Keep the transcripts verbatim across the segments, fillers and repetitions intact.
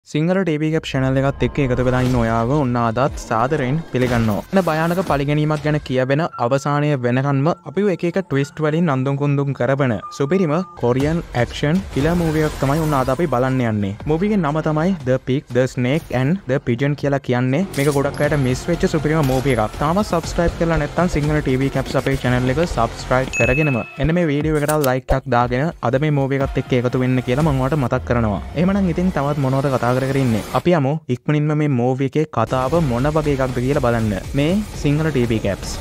Sinhala TV cap channel එකත් එක්ක එකතු වෙලා ඉන්න ඔයාව ඔන්න අදත් සාදරයෙන් පිළිගන්නවා. එන භයානක පරිගැනීමක් ගැන කියවෙන අවසානයේ වෙනකන්ම අපිව එක එක ට්විස්ට් වලින් නන්දුම් කුන්දුම් කරබන සුපිරිම කොරියන් ඇක්ෂන් ෆිල්ම් මූවි එකක් තමයි ඔන්න අද අපි බලන්න යන්නේ. මූවි එකේ නම තමයි The Pig, The Snake and The Pigeon කියලා කියන්නේ. මේක ගොඩක් අයට මිස් වෙච්ච සුපිරිම මූවි එකක්. තාම subscribe කරලා නැත්නම් සිංහල ටීවී කැප්ස් අපේ channel එක subscribe කරගෙනම එන්න මේ වීඩියෝ එකට like එකක් දාගෙන අද මේ මූවි එකත් එක්ක එකතු වෙන්න කියලා මම ඔයාලට මතක් කරනවා. එහෙමනම් ඉතින් තවත් මොනවද කතා කරගෙන අපි යමු ඉක්මනින්ම මේ මූවි එකේ කතාව මොන වගේ එකක්ද කියලා බලන්න. මේ සිංහල ටීවී කැප්ස්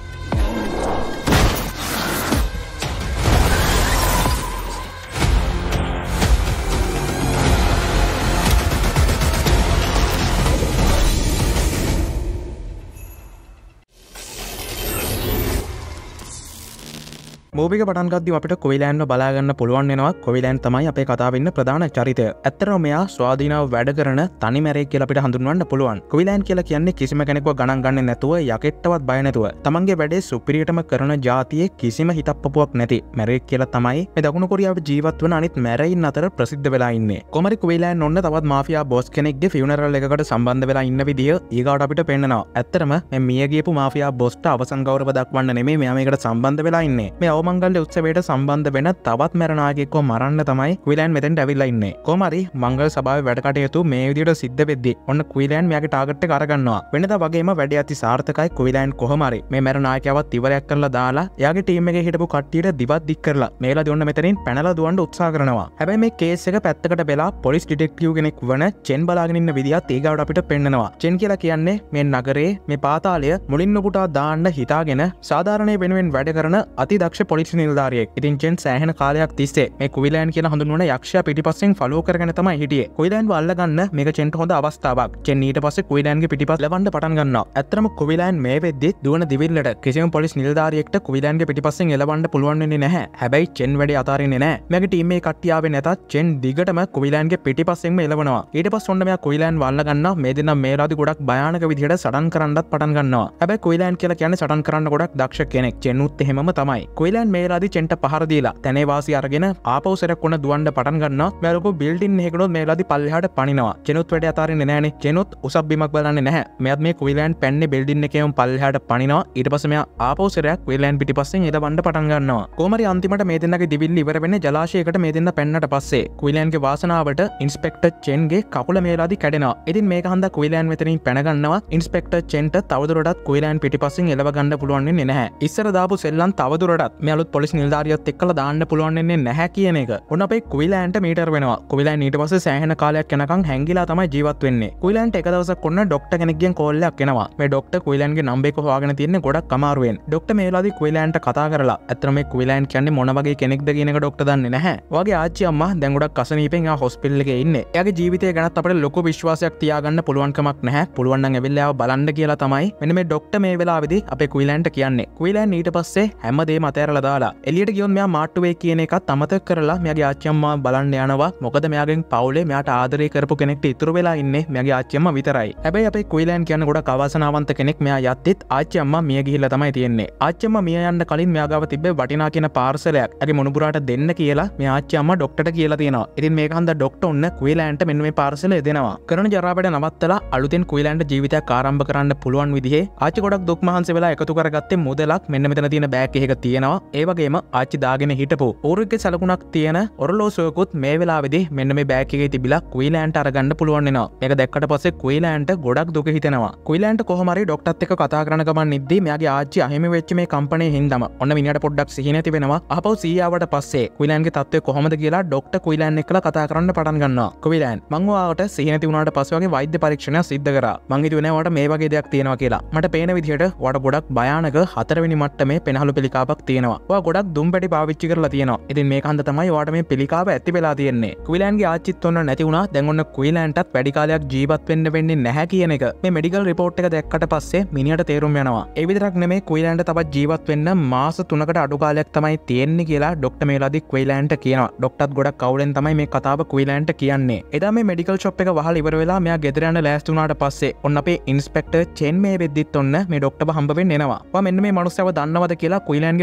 මූවි එක පටන් ගද්දී අපිට කොයිලෑන්ව බලා ගන්න පුළුවන් වෙනවා. කොයිලෑන් තමයි අපේ කතාවේ ඉන්න ප්‍රධාන චරිතය. ඇත්තටම මෙයා ස්වාධීනව වැඩ කරන තනි මැරෙක් කියලා අපිට හඳුන්වන්න පුළුවන්. කොයිලෑන් කියලා කියන්නේ කිසිම කෙනෙක්ව ගණන් ගන්නේ නැතුව යකෙට්ටවත් බය නැතුව තමන්ගේ වැඩේ සුපිරියටම කරන ජාතියේ කිසිම හිතප්පපුවක් නැති මැරෙක් කියලා තමයි මේ දකුණු කොරියාවේ ජීවත් වෙන අනිත් මැරයින් අතර ප්‍රසිද්ධ වෙලා ඉන්නේ. කොහමරි කොයිලෑන් ඔන්න තවත් මාෆියා බොස් කෙනෙක්ගේ ෆියුනරල් එකකට සම්බන්ධ වෙලා ඉන්න විදිය ඊගාට අපිට පෙන්නනවා. ඇත්තටම මේ මිය ගියපු මාෆියා බොස්ට අවසන් ගෞරව දක්වන්න නෙමෙයි මෙයා මේකට සම්බන්ධ වෙලා ඉන්නේ. මේ මංගල්‍ය උත්සවයට සම්බන්ධ වෙන තවත් මැරනායකයෙක්ව මරන්න තමයි ක්විලෑන් මෙතෙන්ට ඇවිල්ලා ඉන්නේ. කොහොම හරි මංගල සභාවේ වැඩ කටයුතු මේ විදිහට සිද්ධ වෙද්දී ඔන්න ක්විලෑන් මෙයාගේ ටාගට් එක අරගන්නවා. වෙනදා වගේම වැඩේ අති සාර්ථකයි. ක්විලෑන් කොහොම හරි මේ මැරනායකයවත් ඉවරයක් කරලා දාලා එයාගේ ටීම් එකේ හිටපු කට්ටියට දිවත් දික් කරලා මේලා දිවන්න මෙතනින් පැනලා දුවන්න උත්සාහ කරනවා. හැබැයි මේ කේස් එක පැත්තකට වෙලා පොලිස් ඩිටෙක්ටිව් කෙනෙක් වන චෙන් බලාගෙන ඉන්න විදියත් ඊගාවට අපිට පෙන්නනවා. චෙන් කියලා කියන්නේ මේ නගරේ මේ පාතාලය මුලින්ම පුටා දාන්න හිතාගෙන සාධාරණයේ වෙනුවෙන් වැඩ කරන අති දක්ෂ පොලිස් නිලධාරියෙක්. ඉතින් චෙන් සෑහෙන කාලයක් තිස්සේ මේ කුවිලෑන් කියන හඳුන්වන යක්ෂයා පිටිපස්සෙන් ෆලෝ කරගෙන තමයි හිටියේ. කුවිලෑන්ව අල්ලගන්න මේක චෙන්ට හොඳ අවස්ථාවක්. චෙන් ඊට පස්සේ කුවිලෑන්ගේ පිටිපස්ස ලවන්න පටන් ගන්නවා. ඇත්තටම කුවිලෑන් මේ වෙද්දි දුවන දිවිල්ලට කිසිම පොලිස් නිලධාරියෙක්ට කුවිලෑන්ගේ පිටිපස්සෙන් එලවන්න පුළුවන් වෙන්නේ නැහැ. හැබැයි චෙන් වැඩේ අතාරින්නේ නැහැ. මෙයාගේ ටීම් එකේ කට්ටිය ආවේ නැතත් චෙන් දිගටම කුවිලෑන්ගේ පිටිපස්සෙන්ම එලවනවා. ඊට පස්සේ ඔන්න මෙයා කුවිලෑන්ව අල්ලගන්නවා. මේ දෙන්නා මේ රාදි ගොඩක් භයානක විදිහට සටන් කරන්නත් පටන් ගන්නවා. හැබැයි කුවිලෑන් කියලා කියන්නේ සටන් කරන්න ගොඩක් දක්ෂ කෙනෙක්. චෙන්ුත් එහෙමම තමයි. කුවිලෑන් මේ රාදි චෙන්ට පහර දීලා තැනේ වාසි අරගෙන ආපහු සරක් කොන දුවන්න පටන් ගන්නවා. මෙයා ලොකු බිල්ඩින් එකකනොත් මේලාදී පල්ලෙහාට පනිනවා. චෙනුත් වැඩේ අතාරින්නේ නැහනේ. චෙනුත් උසක් බිමක් බලන්නේ නැහැ. මෙයාත් මේ කුවිලෑන් පැන්නේ බිල්ඩින් එකේම පල්ලෙහාට පනිනවා. ඊට පස්සේ මෙයා ආපහු සරයක් කුවිලෑන් පිටිපස්සෙන් එදවන්න පටන් ගන්නවා. කොහමරි අන්තිමට මේ දෙන්නගේ දිවිල්ල ඉවර වෙන්නේ ජලාශයකට මේ දෙන්න පැන්නට පස්සේ. කුවිලෑන්ගේ වාසනාවට ඉන්ස්පෙක්ටර් චෙන්ගේ කකුල මේලාදී කැඩෙනවා. ඉතින් මේක හන්දා කුවිලෑන් මෙතනින් පැන ගන්නවා. ඉන්ස්පෙක්ටර් චෙන්ට තවදුරටත් කුවිලෑන් පිටිපස්සෙන් එලව ගන්න පුළුවන් වෙන්නේ නැහැ. ඉස්සර දාපු සෙල්ලම් තවදුරටත් මේ අලුත් පොලිස් නිලධාරියත් එක්කලා දාන්න පුළුවන් වෙන්නේ නැහැ කියන එක. ඔන්න අපේ කුවිලෑන්ට මීටර් වෙනවා. කුවිලෑන් ඊට පස්සේ සෑහෙන කාලයක් යනකම් හැංගිලා තමයි ජීවත් වෙන්නේ. කුවිලෑන්ට එක දවසක් ඔන්න ડોක්ටර් කෙනෙක්ගෙන් කෝල් එකක් එනවා. මේ ડોක්ටර් කුවිලෑන්ගේ නම්බර් එක හොයාගෙන තියන්නේ ගොඩක් අමාරුවෙන්. ડોක්ටර් මේ වෙලාවේදී කුවිලෑන්ට කතා කරලා ඇත්තට මේ කුවිලෑන් කියන්නේ මොන වගේ කෙනෙක්ද කියන එක ડોක්ටර් දන්නේ නැහැ. ඔයාගේ ආච්චි අම්මා දැන් ගොඩක් අසනීපෙන් ආ හොස්පිටල් එකේ ඉන්නේ. එයාගේ ජීවිතය ගැනත් අපිට ලොකු විශ්වාසයක් තියාගන්න පුළුවන් කමක් නැහැ. පුළුවන් නම් ඇවිල්ලා ආව බලන්න කියලා තමයි මෙන්න මේ ડોක්ටර් මේ වෙලාවේදී අපේ කුවිලෑන්ට කියන්නේ. කුවිලෑන් ඊට පස්සේ හැමදේම අතහැරලා දාලා එළියට ගියොත් මෙයා මාට්ටුවේ කියන එකත් අමතක කරලා මෙයාගේ ආච්චි අම්මා බලන්න යනවා. මොකද මෙයාගෙන් පවුලේ මෙයාට ආදරය කරපු කෙනෙක්ට ඉතුරු වෙලා ඉන්නේ මෙයාගේ ආච්චි අම්මා විතරයි. හැබැයි අපේ කුවිලෑන් කියන්නේ ගොඩක් අවාසනාවන්ත කෙනෙක්. මෙයා යද්දිත් ආච්චි අම්මා මිය ගිහිල්ලා තමයි තියෙන්නේ. ආච්චි අම්මා මිය යන්න කලින් මෙයා ගාව තිබ්බේ වටිනා කියන පාර්සලයක් එයාගේ මොනුබුරාට දෙන්න කියලා මේ ආච්චි අම්මා ડોක්ටර්ට කියලා තියෙනවා. ඉතින් මේක හන්දා ડોක්ටර් ඔන්න කුවිලෑන්ට මෙන්න මේ පාර්සලය දෙනවා. කරන ජරාවැඩ නවත්තලා අලුතෙන් කුවිලෑන්ට ජීවිතයක් ආරම්භ කරන්න පුළුවන් විදිහේ ආච්චි ගොඩක් දුක් මහන්සි වෙලා එකතු කරගත්තේ මුදලක් මෙන්න මෙතන තියෙන බෑග් එකක තියෙනවා. ඒ වගේම ආච්චි දාගෙන හිටපු ඌරුගේ සලකුණක් තියෙන ඔරලෝසුවකුත් මේ වෙලාවේදී මෙන්න මේ බෑග් එකේ තිබිලා කුවිලෑන්ට අරගන්න පුළුවන් වෙනවා. මේක දැක්කට පස්සේ කුවිලෑන්ට ගොඩක් දුක හිතෙනවා. කුවිලෑන්ට කොහොම හරි ડોක්ටර්ත් එක්ක කතා කරන ගමන් ඉද්දී මෙයාගේ ආච්චි අහිමි වෙච්ච මේ කම්පැනි හින්දාම ඔන්න මිනිහට පොඩ්ඩක් සිහි නැති වෙනවා. ආපහු සීයාවට පස්සේ කුවිලෑන්ගේ තත්ත්වය කොහොමද කියලා ડોක්ටර් කුවිලෑන් එක්කලා කතා කරන්න පටන් ගන්නවා. කුවිලෑන් මං ඔයාට සිහි නැති වුණාට පස්සේ වගේ වෛද්‍ය පරීක්ෂණයක් සිද්ධ කරා. මං හිතුවේ නෑ ඔයාට මේ වගේ දෙයක් තියෙනවා කියලා. මට පේන විදිහට ඔයාට ගොඩක් භයානක හතරවෙනි මට්ටමේ පෙනහළු පිළිකාවක් තියෙනවා. ඔයා ගොඩක් දුම් පැටි පාවිච්චි කරලා තියෙනවා. ඉතින් මේක හන්ද තමයි ඔයාට මේ පිළිකාව ඇති වෙලා තියෙන්නේ. කුවිලෑන්ගේ ආච්චිත් ඔන්න නැති වුණා. දැන් ඔන්න කුවිලෑන්ටත් වැඩි කාලයක් ජීවත් වෙන්න වෙන්නේ නැහැ කියන එක මේ මෙඩිකල් රිපෝට් එක දැක්කට පස්සේ මිනිහට තේරුම් යනවා. ඒ විතරක් නෙමෙයි කුවිලෑන්ට තවත් ජීවත් වෙන්න මාස තුනකට අඩු කාලයක් තමයි තියෙන්නේ කියලා ડોක්ටර් මේලාදී කුවිලෑන්ට කියනවා. ડોක්ටර්ත් ගොඩක් කවුලෙන් තමයි මේ කතාව කුවිලෑන්ට කියන්නේ. එදා මේ මෙඩිකල් ෂොප් එක වහලා ඉවර වෙලා මෙයා ගෙදර යන්න ලෑස්ති වුණාට පස්සේ ඔන්න අපේ ඉන්ස්පෙක්ටර් චෙන් මේ වෙද්දිත් ඔන්න මේ ડોක්ටර්ව හම්බ වෙන්න එනවා. ඔයා මෙන්න මේ මනුස්සයව දන්නවද කියලා කුවිලෑන්ගේ ෆොටෝ එකක්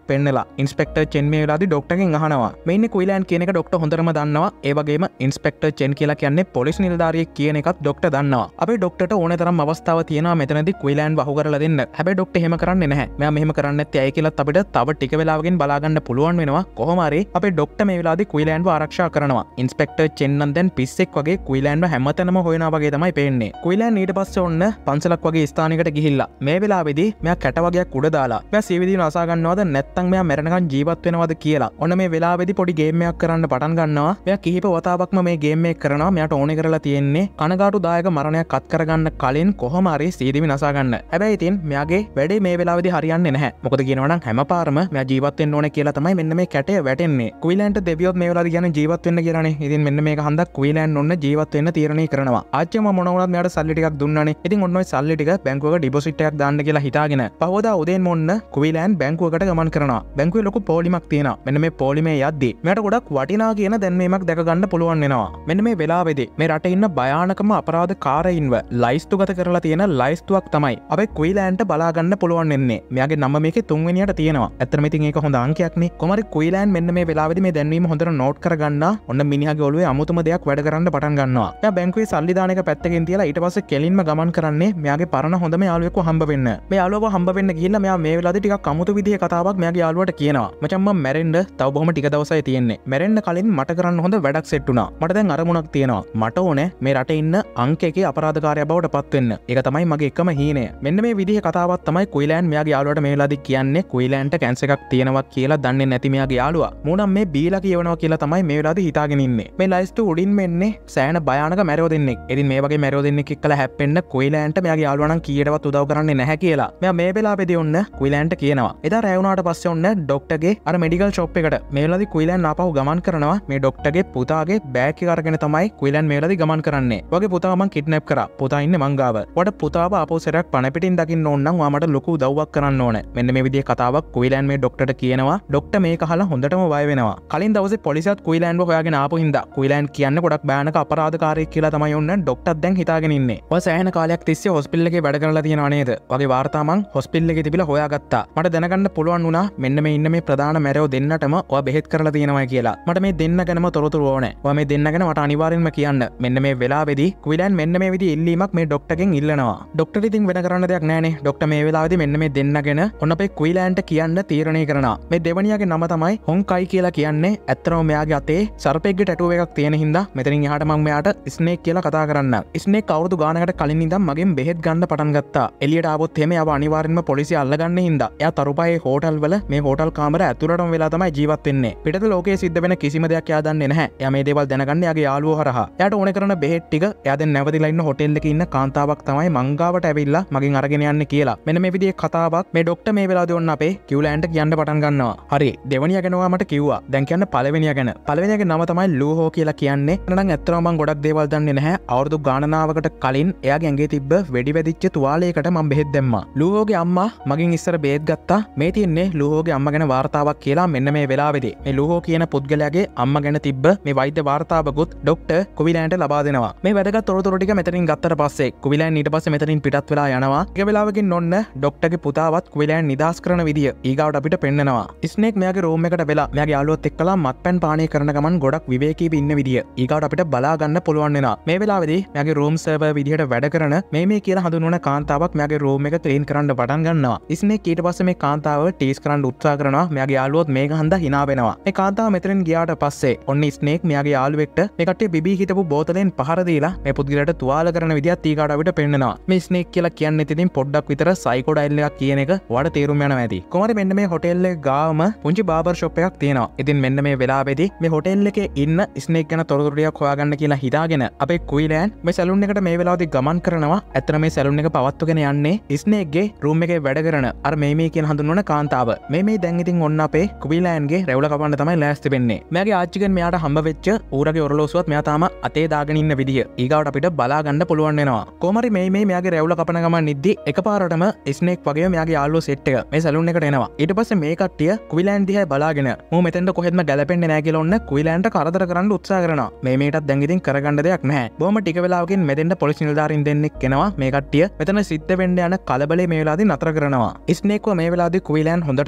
පෙන්නලා ඉන්ස්පෙක්ටර් චෙන් මේ වෙලාවේදී ඩොක්ටර්ගෙන් අහනවා මේ ඉන්නේ කුයිලෑන් කියන එක ඩොක්ටර් හොඳටම දන්නවා ඒ වගේම ඉන්ස්පෙක්ටර් චෙන් කියලා කියන්නේ පොලිස් නිලධාරියෙක් කියන එකත් ඩොක්ටර් දන්නවා අපේ ඩොක්ටර්ට ඕනේ තරම් අවස්ථාව තියෙනවා මෙතනදී කුයිලෑන් වහු කරලා දෙන්න හැබැයි ඩොක්ටර් එහෙම කරන්නේ නැහැ මෙයා මෙහෙම කරන්නේ නැත්තේ ඇයි කියලාත් අපිට තව ටික වෙලාවකින් බලා ගන්න පුළුවන් වෙනවා කොහොම හරි අපේ ඩොක්ටර් මේ වෙලාවේදී කුයිලෑන්ව ආරක්ෂා කරනවා ඉන්ස්පෙක්ටර් චෙන් නම් දැන් පිස්සෙක් වගේ කුයිලෑන්ව හැමතැනම හොයනවා වගේ තමයි පේන්නේ කුයිලෑන් ඊට පස්සේ ඔන්න පන්සලක් වගේ ස්ථානයකට ගිහිල්ලා මේ වෙලාවේදී මෙයා කැට වගේක් උඩ දාලා මෙයා සීවිදින අසා ගන්නවද නැත්නම් මෙයා මැරෙනකන් ජීවත් වෙනවද කියලා ඔන්න මේ වෙලාවේදී පොඩි ගේම් එකක් කරන්න පටන් ගන්නවා මෙයා කිහිප වතාවක්ම මේ ගේම් එක කරනවා මෙයාට ඕනේ කරලා තියෙන්නේ කනගාටුදායක මරණයක් අත් කරගන්න කලින් කොහොම හරි සීදිවි නසා ගන්න හැබැයි ඉතින් මෙයාගේ වැඩේ මේ වෙලාවේදී හරියන්නේ නැහැ මොකද කියනවා නම් හැම පාරම මෙයා ජීවත් වෙන්න ඕනේ කියලා තමයි මෙන්න මේ කැටේ වැටෙන්නේ කුයිලෑන්ට දෙවියොත් මේ වෙලාවේදී කියන්නේ ජීවත් වෙන්න කියලානේ ඉතින් මෙන්න මේක හන්දක් කුයිලෑන් ඔන්න ජීවත් වෙන්න තීරණය කරනවා ආච්චිම මොන වුණත් මෙයාට සල්ලි ටිකක් දුන්නානේ ඉතින් ඔන්න ඔය සල්ලි ටික බැංකුවක ඩිපොසිට් එකක් දාන්න කියලා හිතාගෙන පහවදා උදේන්ම ඔන්න කුයිලෑන් බැංකුවකට ගමන් කරනවා බැංකුවේ ලොකු පොලිමක් තියෙනවා මෙන්න මේ පොලිමේ යද්දී මෙයාට ගොඩක් වටිනා කියන දැන්වීමක් දැක ගන්න පුළුවන් වෙනවා මෙන්න මේ වෙලාවේදී මේ රටේ ඉන්න භයානකම අපරාධකාරයින්ව ලයිස්තුගත කරලා තියෙන ලයිස්තුවක් තමයි අපේ කුයිලෑන්ට බලා ගන්න පුළුවන් වෙන්නේ මෙයාගේ නම මේකේ තුන්වෙනියට තියෙනවා ඇත්තටම ඉතින් ඒක හොඳ අංකයක්නේ කොහමරි කුයිලෑන් මෙන්න මේ වෙලාවේදී මේ දැන්වීම හොඳට නෝට් කරගන්නා ඔන්න මිනිහාගේ ඔළුවේ අමුතුම දෙයක් වැඩ කරන්න පටන් ගන්නවා මෙයා බැංකුවේ සල්ලි දාන එක පැත්තකින් තියලා ඊට පස්සේ කෙලින්ම ගමන් කරන්නේ මෙයාගේ පරණ හොඳම යාළුවෙක්ව හම්බ වෙන්න මේ යාළුවව හම්බ වෙන්න ගිහිල්ලා මෙයා මේ වෙලාවේදී ටිකක් අමුතු විදිහේ කතාවක් මෙයාගේ යාළුවට කියනවා මචං මම මැරෙන්න තව බොහොම ටික දවසයි තියෙන්නේ මැරෙන්න කලින් මට කරන්න හොඳ වැඩක් සෙට් වුණා මට දැන් අරමුණක් තියෙනවා මට ඕනේ මේ රටේ ඉන්න අංක එකේ අපරාධකාරයා බවට පත් වෙන්න ඒක තමයි මගේ එකම හීනය මෙන්න මේ විදිහේ කතාවක් තමයි කුයිලෑන් මෙයාගේ යාළුවට මේ වෙලාවේදී කියන්නේ කුයිලෑන්ට කැන්සර් එකක් තියෙනවා කියලා දන්නේ නැති මෙයාගේ යාළුවා මූණම් මේ බීලා කියවනවා කියලා තමයි මේ වෙලාවේදී හිතාගෙන ඉන්නේ මේ ලයිස්තු උඩින්ම එන්නේ සෑහෙන භයානක මැරෙව දෙන්නෙක් ඉතින් මේ වගේ මැරෙව දෙන්නෙක් එක්කලා හැප්පෙන්න කුයිලෑන්ට මෙයාගේ යාළුවා නම් කීයටවත් උදව් කරන්නේ නැහැ කියලා මෙයා මේ වෙලාවේදී ඔන්න කුයිලෑන්ට කියනවා එදා රැ වුණාට පස්සේ ඔන්න ඩොක්ටර්ගේ අර මෙඩිකල් ෂොප් එකට මේ වෙලාවේදී කුයිලෑන් ආපහු ගමන් කරනවා මේ ඩොක්ටර්ගේ පුතාගේ බෑග් එක අරගෙන තමයි කුයිලෑන් මේ වෙලාවේදී ගමන් කරන්නේ වගේ පුතාව මං කිඩ්නැප් කරා පුතා ඉන්නේ මං ගාව වට පුතාව ආපහු සරයක් පණ පිටින් දකින්න ඕන නම් ඔයා මට ලොකු උදව්වක් කරන්න ඕනේ මෙන්න මේ විදිහේ කතාවක් කුයිලෑන් මේ ඩොක්ටර්ට කියනවා ඩොක්ටර් මේක අහලා හොඳටම වය වෙනවා කලින් දවසේ පොලිසියත් කුයිලෑන්ව හොයාගෙන ආපු හින්දා කුයිලෑන් කියන්නේ ගොඩක් භයානක අපරාධකාරයෙක් කියලා තමයි ඔන්න ඩොක්ටර් දැන් හිතාගෙන ඉන්නේ ඔය සෑහෙන කාලයක් තිස්සේ හොස්පිටල් එකේ වැඩ කරලා තියෙනවා නේද වගේ වාර්තා මං හොස්පිටල් එකේ තිබිලා හොයාගත්තා මට දැනගන්න පුළුවන් වුණා මෙන්න මේ ඉන්න මේ ප්‍රධාන මැරයෝ දෙන්නටම ඔයා බෙහෙත් කරලා තියෙනවා කියලා මට මේ දෙන්න ගැනම තොරතුරු ඕනේ ඔයා මේ දෙන්න ගැන මට අනිවාර්යෙන්ම කියන්න මෙන්න මේ වෙලාවේදී කුයිලෑන් මෙන්න මේ විදිහේ ඉල්ලීමක් මේ ඩොක්ටර්ගෙන් ඉල්ලනවා ඩොක්ටර් ඉතින් වෙන කරන්න දෙයක් නැහනේ ඩොක්ටර් මේ වෙලාවේදී මෙන්න මේ දෙන්න ගැන ඔන්න අපේ කුයිලෑන්ට කියන්න තීරණය කරනවා මේ දෙවණියාගේ නම තමයි හොන්කයි කියලා කියන්නේ ඇත්තටම මෙයාගේ අතේ සර්පෙක්ගේ ටැටුව එකක් තියෙන හින්දා මෙතනින් එහාට මම මෙයාට ස්නේක් කියලා කතා කරන්න ස්නේක් අවුරුදු ගානකට කලින් ඉඳන් මගෙන් බෙහෙත් ගන්න පටන් ගත්තා එළියට ආවොත් එහෙම එයාව අනිවාර්යෙන්ම පොලිසිය අල්ලගන්න හින්දා එයා තරුපයේ හෝටල් වල මේ හෝටල් කාමර ඇතුළටම වෙලා තමයි ජීවත් වෙන්නේ පිටත ලෝකයේ සිද්ධ වෙන කිසිම දෙයක් එයා දන්නේ නැහැ එයා මේ දේවල් දැනගන්නේ එයාගේ යාළුවෝ හරහා එයාට ඕනේ කරන බෙහෙත් ටික එයා දැන් නැවතිලා ඉන්න හෝටල් එකේ ඉන්න කාන්තාවක් තමයි මංගාවට ඇවිල්ලා මගෙන් අරගෙන යන්නේ කියලා මෙන්න මේ විදිහේ කතාවක් මේ ඩොක්ටර් මේ වෙලාවදී ඔන්න අපේ කියුලෑන්ට කියන්න පටන් ගන්නවා හරි දෙවණියා ගැන මට කිව්වා දැන් කියන්න පළවෙනියා ගැන පළවෙනියාගේ නම තමයි ලූහෝ කියලා කියන්නේ නනම් ඇත්තටම මම ගොඩක් දේවල් දන්නේ නැහැ අවුරුදු ගාණනාවකට කලින් එයාගේ ඇඟේ තිබ්බ වෙඩි වැදිච්ච තුවාලයකට මම බෙහෙත් දැම්මා ලූහෝගේ අම්මා මගෙන් ඉස්සර බෙහෙත් ගත්තා මේ තියන්නේ ලූහෝගේ අම්මා ගැන වාර්තාවක් කියලා මෙන්න මේ වෙලාවේදී මේ ලූහෝ කියන පුද්ගලයාගේ අම්මා ගැන තිබ්බ මේ වෛද්‍ය වාර්තාවකුත් ඩොක්ටර් කුවිලෑන්ට ලබා දෙනවා මේ වැදගත් තොරතුරු ටික මෙතනින් ගත්තට පස්සේ කුවිලෑන් ඊට පස්සේ මෙතනින් පිටත් වෙලා යනවා ටික වෙලාවකින් ඔන්න ඩොක්ටර්ගේ පුතාවත් කුවිලෑන් නිදාස් කරන විදිය ඊගාවට අපිට පෙන්නනවා ස්නේක් මෙයාගේ රූම් එකට වෙලා මෙයාගේ යාළුවොත් එක්කලා මත්පැන් පානය කරන ගමන් ගොඩක් විවේකීව ඉන්න විදිය ඊගාවට අපිට බලා ගන්න පුළුවන් වෙනවා මේ වෙලාවේදී මෙයාගේ රූම් සර්වර් විදියට වැඩ කරන මේ මේ කියලා හඳුන්වන කාන්තාවක් මෙයාගේ රූම් එක ක්ලීන් කරන්න පටන් ගන්නවා ස්නේක් ඊට පස්සේ මේ කාන්තාව ටීස් කරන්න උත්සාහ කරනවා මෙයාගේ යාළුවොත් මේක හන්දා hina වෙනවා මේ කාන්තාව මෙතනින් ගියාට පස්සේ ඔන්න ස්නේක් මෙයාගේ යාළුවෙක්ට මේ කට්ටිය බිබී හිටපු බෝතලෙන් පහර දීලා මේ පුද්ගලයාට තුවාල කරන විදියත් ඊගාවට අපිට පෙන්නනවා මේ ස්නේක් කියලා කියන්නේ ඉතින් පොඩ්ඩක් විතර සයිකෝ ඩයිල් එකක් කියන එක වඩ තේරුම් යනවා ඇති කොහොමද මෙන්න මේ හොටෙල් එක ගාවම පුංචි බාබර් ෂොප් එකක් තියෙනවා ඉතින් මෙන්න මේ වෙලාවේදී මේ හොටෙල් එකේ ඉන්න ස්නේක් ගැන තොරතුරු ටිකක් හොයාගන්න කියලා හිතාගෙන අපේ කුයිලෑන් මේ සැලූන් එකට මේ වෙලාවේදී ගමන් කරනවා ඇත්තට මේ සැලූන් එක පවත්වගෙන යන්නේ ස්නේක්ගේ රූම් එකේ වැඩ කරන අර මේ මේ කියන හඳුන්වන කාන්තාව මේ මේ දැන් ඉතින් ඔන්න අපේ කුයිලෑන්ගේ රැවුල කපන්න තමයි ලෑස්ති වෙන්නේ මෙයාගේ ආච්චිගෙන් මෙයාට හම්බ වෙච්ච ඌරගේ ඔරලෝසුවත් මෙයා තාම අතේ දාගෙන ඉන්න විදිය ඊගාවට අපිට බලා ගන්න පුළුවන් වෙනවා කොහොම හරි මේ මේ මෙයාගේ රැවුල කපන ගමන් නිද්දි එකපාරටම ස්නේක් වගේ මෙයාගේ යාළුවෝ සෙට් එක මේ සැලූන් එකට එනවා ඊට පස්සේ මේ කට්ටිය කුයිලෑන් දිහා බලාගෙන මෝ මෙතෙන්ද කොහෙත්ම ගැලපෙන්නේ නැහැ කියලා ඔන්න කුයිලෑන්ට කරදර කරන්න උත්සාහ කරනවා මේ මේටත් දැන් ඉතින් කරගන්න දෙයක් නැහැ බොහොම ටික වෙලාවකින් මෙතෙන්ද පොලිස් නිලධාරීන් දෙන්නෙක් එනවා මේ කට්ටිය මෙතන සිද්ධ වෙන්න යන කලබලේ මේ වෙලාවදී නතර කරනවා ස්නේක්ව මේ වෙලාවදී කුයිලෑන් හොඳට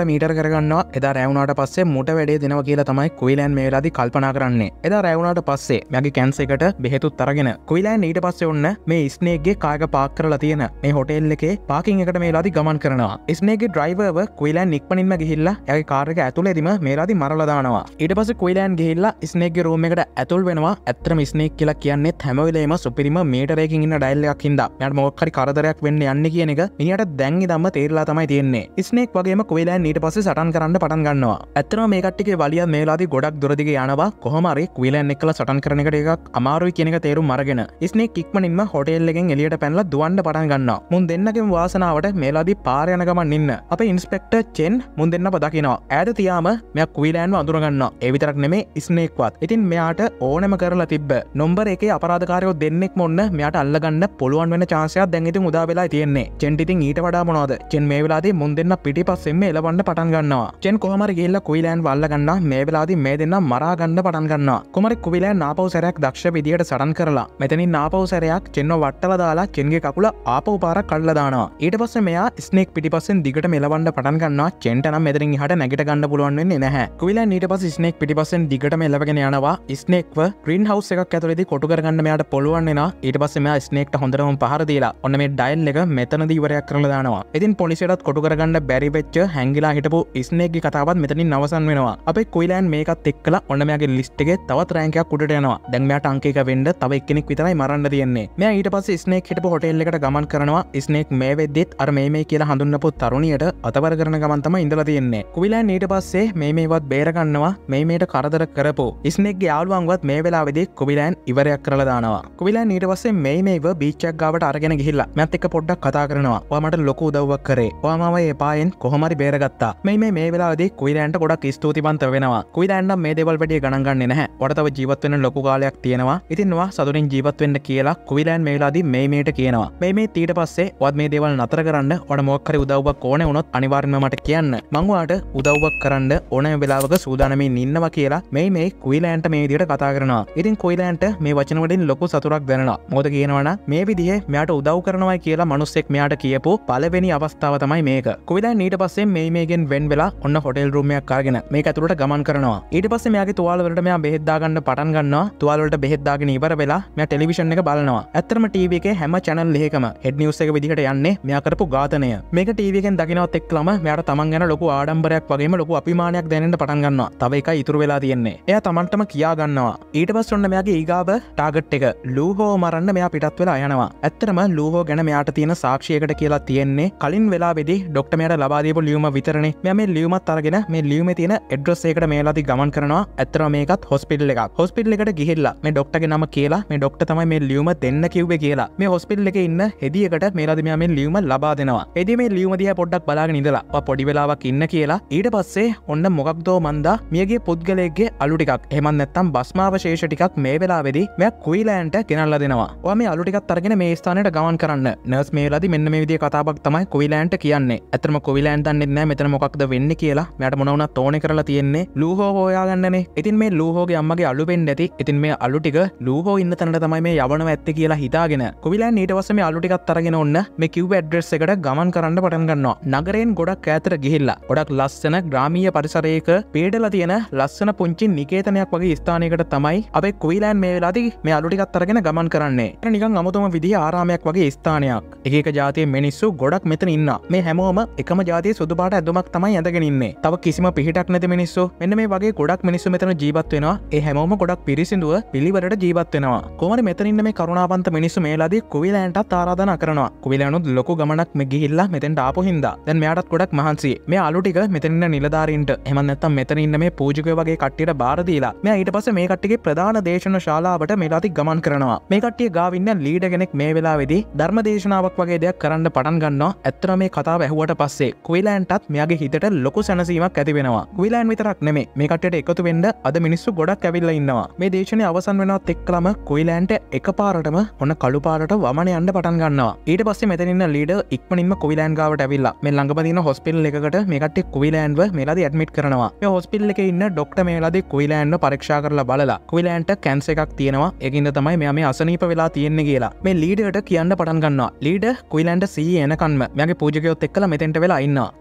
මීටර කරගන්නවා. එදා රැවුණාට පස්සේ මුට වැඩේ දෙනවා කියලා තමයි කුයිලෑන් මේ වෙලාවේදී කල්පනා කරන්නේ. එදා රැවුණාට පස්සේ මෙයාගේ කැන්සර් එකට බෙහෙතුත් අරගෙන කුයිලෑන් ඊට පස්සේ ඔන්න මේ ස්නේක්ගේ කායක පාක් කරලා තියෙන මේ හොටෙල් එකේ පාකින් එකට මේ වෙලාවේදී ගමන් කරනවා. ස්නේක්ගේ ඩ්‍රයිවර්ව කුයිලෑන් ඉක්මනින්ම ගිහිල්ලා එයාගේ කාර් එක ඇතුළේදීම මේ වෙලාවේදී මරලා දානවා. ඊට පස්සේ කුයිලෑන් ගිහිල්ලා ස්නේක්ගේ රූම් එකට ඇතුල් වෙනවා. ඇත්තටම ස්නේක් කියලා කියන්නේ හැම වෙලේම සුපිරිම මීටරයකින් ඉන්න ඩයල් එකක් හින්දා මෙයාට මොකක් හරි කරදරයක් වෙන්න යන්නේ කියන එක මිනිහට දැන් ඉඳන්ම තේරිලා තමයි තියෙන්නේ. ස්නේක් වගේම කුයිලෑන් ඊට පස්සේ සටන් කරන්න පටන් ගන්නවා. ඇත්තටම මේ කට්ටියගේ වලිය මේ වෙලාවේදී ගොඩක් දුර දිගේ යනවා. කොහොම හරි කුයිලෑන් එක්කලා සටන් කරන එකට එකක් අමාරුයි කියන එක තේරුම් අරගෙන ස්නේක් ඉක්මනින්ම හොටෙල් එකෙන් එළියට පැනලා දුවන්න පටන් ගන්නවා. මුන් දෙන්නගෙම වාසනාවට මේ වෙලාවේදී පාර යන ගමන් ඉන්න අපේ ඉන්ස්පෙක්ටර් චෙන් මුන් දෙන්නව දකිනවා. ඈත තියාම මෙයා කුයිලෑන්ව අඳුර ගන්නවා. ඒ විතරක් නෙමෙයි ස්නේක්වත්. ඉතින් මෙයාට ඕනෙම කරලා තිබ්බ නම්බර් එකේ අපරාධකාරයෝ දෙන්නෙක්ම ඔන්න මෙයාට අල්ලගන්න පුළුවන් වෙන chance එකක් දැන් ඉතින් උදා වෙලා තියෙන්නේ. චෙන්ට ඉතින් ඊට වඩා මොනවද? චෙන් මේ වෙලාවේදී මුන් දෙන්න පිටිපස්සෙන්ම එලවන්න පටන් ගන්නවා. චෙන් කොහොම හරි ගිහිල්ලා කුයිලෑන්ව අල්ල ගන්නවා. මේ වෙලාවේදී මේ දෙන්න මරා ගන්න පටන් ගන්නවා. කොහොම හරි කුයිලෑන් ආපහු සැරයක් දක්ෂ විදියට සටන් කරලා මෙතනින් ආපහු සැරයක් චෙන්ව වට්ටලා දාලා චෙන්ගේ කකුල ආපහු පාරක් කඩලා දානවා. ඊට පස්සේ මෙයා ස්නේක් පිටිපස්සෙන් දිගට මෙලවන්න පටන් ගන්නවා. චෙන්ට නම් මෙතනින් එහාට නැගිට ගන්න පුළුවන් වෙන්නේ නැහැ. කුයිලෑන් ඊට පස්සේ ස්නේක් පිටිපස්සෙන් දිගටම එලවගෙන යනවා. ස්නේක්ව ග්‍රීන් හවුස් එකක් ඇතුළේදී කොටු කරගන්න මෙයාට පුළුවන් වෙනවා. ඊට පස්සේ මෙයා ස්නේක්ට හොඳටම පහර දීලා ඔන්න මේ ඩයල් එක මෙතනදී ඉවරයක් කරලා දානවා. ඉතින් පොලිසියටත් කොටු කරගන්න බැරි වෙච්ච හැංගිලා හිටපු ස්නේක්ගේ කතාවත් මෙතනින් අවසන් වෙනවා. අපේ කුයිලෑන් මේකත් එක්කලා ඔන්න මෙයාගේ ලිස්ට් එකේ තවත් රෑන්ක් එකක් උඩට යනවා. දැන් මෙයාට අංක එක වෙන්න තව එක්කෙනෙක් විතරයි මරන්න තියෙන්නේ. මෙයා ඊට පස්සේ ස්නේක් හිටපු හොටෙල් එකට ගමන් කරනවා. ස්නේක් මේ වෙද්දිත් අර මේ මේ කියලා හඳුන්වපු තරුණියට අතවර කරන ගමන් තමයි ඉඳලා තියෙන්නේ. කුයිලෑන් ඊට පස්සේ මේ මේවත් බේර ගන්නවා. මේ මේට කරදර කරපු ස්නේක්ගේ යාළුවන්වත් මේ වෙලාවේදී කුයිලෑන් ඉවරයක් කරලා දානවා. කුයිලෑන් ඊට පස්සේ මේ මේව බීච් එකක් ගාවට අරගෙන ගිහිල්ලා මෑත් එක්ක පොඩ්ඩක් කතා කරනවා. ඔයා මට ලොකු උදව්වක් කරේ. ඔයා මාව ඒ පායෙන් කොහොම හරි බේරගත්තා. මේ මේ මේ වෙලාවේදී කුයිලෑන්ට ගොඩක් ස්තුතිවන්ත වෙනවා. කුයිලෑන් නම් මේ දේවල් වැඩි ගණන් ගන්නේ නැහැ. ඔයාට තව ජීවත් වෙන්න ලොකු කාලයක් තියෙනවා. ඉතින් ඔයා සතුටින් ජීවත් වෙන්න කියලා කුයිලෑන් මේ වෙලාවේදී මේ මේට කියනවා. මේ මේ ඊට පස්සේ ඔයාත් මේ දේවල් නතර කරන්න ඔයාට මොකක් හරි උදව්වක් ඕනේ වුණොත් අනිවාර්යයෙන්ම මට කියන්න. මං ඔයාට උදව්වක් කරන්න ඕනෑම වෙලාවක සූදානම්ින් ඉන්නවා කියලා මේ මේ කුයිලෑන්ට මේ විදිහට කතා කරනවා. ඉතින් කුයිලෑන්ට මේ වචන වලින් ලොකු සතුටක් දැනෙනවා. මොකද කියනවනම් මේ විදිහේ මෙයාට උදව් කරනවායි කියලා මිනිස්සෙක් මෙයාට කියපු පළවෙනි අවස්ථාව තමයි මේක. කුයිලෑන් ඊට පස්සේ මේ මේගෙන් වෙන් වෙලා ඔන්න හොටෙල් රූම් එකක් අරගෙන මේක ඇතුළට ගමන් කරනවා. ඊට පස්සේ මෙයාගේ තුවාල වලට මෙයා බෙහෙත් දාගන්න පටන් ගන්නවා. තුවාල වලට බෙහෙත් දාගෙන ඉවර වෙලා මෙයා ටෙලිවිෂන් එක බලනවා. ඇත්තටම ටීවී එකේ හැම channel එකකම හෙඩ් නිවුස් එක විදිහට යන්නේ මෙයා කරපු ඝාතනය. මේක ටීවී එකෙන් දකින්නවත් එක්කලම මෙයාට තමන් ගැන ලොකු ආඩම්බරයක් වගේම ලොකු අභිමානයක් දැනෙන්න පටන් ගන්නවා. තව එකයි ඉතුරු වෙලා තියෙන්නේ. එයා තමන්ටම කියා ගන්නවා. ඊට පස්සේ ඔන්න මෙයාගේ ඊගාව ටාගට් එක ලූහෝ මරන්න මෙයා පිටත් වෙලා යනවා. ඇත්තටම ලූහෝ ගැන මෙයාට තියෙන සාක්ෂියකට කියලා තියෙන්නේ කලින් වෙලාවේදී ડોක්ටර් මෙයාට ලබා දීපු ලියුම විතරනේ. මෙයා මේ ලියුමත් අරගෙන මේ ලියුමේ තියෙන ඇඩ්‍රස් එකකට මේලාදී ගමන් කරනවා. ඇත්තටම මේකත් හොස්පිටල් එකක්. හොස්පිටල් එකට ගිහිල්ලා මේ ડોක්ටර්ගේ නම කියලා මේ ડોක්ටර් තමයි මේ ලියුම දෙන්න කිව්වේ කියලා. මේ හොස්පිටල් එකේ ඉන්න හෙදියකට මේලාදී මෙයා මේ ලියුම ලබා දෙනවා. හෙදිය මේ ලියුම දිහා පොඩ්ඩක් බලාගෙන ඉඳලා ඔය පොඩි වෙලාවක් ඉන්න කියලා. ඊට පස්සේ ඔන්න මොකක්දෝ මන්දා මියගේ පුද්ගලයෙක්ගේ අලු ටිකක් එහෙම නැත්නම් භස්මාවශේෂ ටිකක් මේ වෙලාවේදී මෙයා කුයිලෑන්ට ගෙනල්ලා දෙනවා. ඔයා මේ අලු ටිකත් අරගෙන මේ ස්ථානයට ගමන් කරන්න. නර්ස් මේ වෙලාවේදී මෙන්න මේ විදිහේ කතාවක් තමයි කුයිලෑන්ට කියන්නේ. ඇත්තටම කුයිලෑන් දන්නේ නැහැ මෙතන මොකක්ද වෙන්නේ කියලා. මෙයාට මොන වුණත් ඕනේ කරලා තියෙන්නේ ලූහෝ හොයාගන්නනේ. ඉතින් මේ ලූහෝගේ අම්මගේ අලු වෙන්න ඇති. ඉතින් මේ අලු ටික ලූහෝ ඉන්න තැනට තමයි මේ යවනවා ඇත්තේ කියලා හිතාගෙන කුයිලෑන් ඊට පස්සේ මේ අලු ටිකත් අරගෙන ඔන්න මේ කිව්ව ඇඩ්‍රස් එකට ගමන් කරන්න පටන් ගන්නවා. නගරයෙන් ගොඩක් ඈතට ගිහිල්ලා ගොඩක් ලස්සන ග්‍රාමීය පරිසරයක පීඩලා තියෙන ලස්සන පුංචි නිකේතනයක් වගේ ස්ථානයකට තමයි අපේ කුයිලෑන් මේ වෙලාවේදී මේ අලු ටිකත් අරගෙන ගමන් කරන්නේ. ඒක නිකන් අමුතුම විදිහේ ආරාමයක් වගේ ස්ථානයක්. එක එක ජාතියේ මිනිස්සු ගොඩක් මෙතන ඉන්නවා. මේ හැමෝම එකම ජාතියේ සුදු පාට ඇඳුමක් තමයි ඇඳගෙන ඉන්නේ. තව කිසිම පිහිටක් නැති මිනිස්සු මෙන්න මේ වගේ ගොඩක් මිනිස්සු මෙතන ජීවත් වෙනවා. ඒ හැමෝම ගොඩක් පිරිසිදුව පිළිවෙලට ජීවත් වෙනවා. කොහොමද මෙතන ඉන්න මේ කරුණාවන්ත මිනිස්සු මේලාදී කුයිලෑන්ටත් ආරාධනා කරනවා. කුයිලෑනුත් ලොකු ගමනක් මේ ගිහිල්ලා මෙතෙන්ට ආපු හින්දා දැන් මෙයාටත් ගොඩක් මහන්සි. මේ අලු ටික මෙතන ඉන්න නිලධාරීන්ට එහෙම නැත්නම් මෙතන ඉන්න මේ පූජකයෝ වගේ කට්ටියට බාර දීලා මෙයා ඊට පස්සේ මේ කට්ටියගේ ප්‍රධාන දේශන ශාලාවට මේලාදී ගමන් කරනවා. මේ කට්ටිය ගාව ඉන්න ලීඩර් කෙනෙක් මේ වෙලාවේදී ධර්ම දේශනාවක් වගේ දෙයක් කරන්න පටන් ගන්නවා. ඇත්තටම මේ කතාව ඇහුවට පස්සේ කුයිලෑන්ටත් මෙයාගේ හිතට ලොකු සැනසීමක් ඇති වෙනවා. කුයිලෑන් විතරක් නෙමෙයි මේ කට්ටියට එකතු වෙන්න අද මිනිස්සු ගොඩක් ඇවිල්ලා ඉන්නවා. මේ දේශනේ අවසන් වෙනවත් එක්කලම කුයිලෑන්ට එකපාරටම ඔන්න කළු පාරට වමන යන්න පටන් ගන්නවා. ඊට පස්සේ මෙතන ඉන්න ලීඩර් ඉක්මනින්ම කුයිලෑන් ගාවට ඇවිල්ලා මේ ළඟම තියෙන හොස්පිටල් එකකට මේ කට්ටිය කුයිලෑන්ව මේලාදී ඇඩ්මිට් කරනවා. මේ හොස්පිටල් එකේ ඉන්න ડોක්ටර් මේලාදී කුයිලෑන්ව පරීක්ෂා කරලා බලලා කුයිලෑන්ට කැන්සර් එකක් තියෙනවා. ඒකින්ද තමයි මෙයා මේ අසනීප වෙලා තියෙන්නේ කියලා මේ ලීඩර්ට කියන්න පටන් ගන්නවා. ලීඩර් කුයිලෑන්ට සීයේ එනකන්ම මෙයාගේ පූජකයොත් එක්කලා මෙතෙන්ට වෙලා ඉන්නවා. කුයිලෑන්ට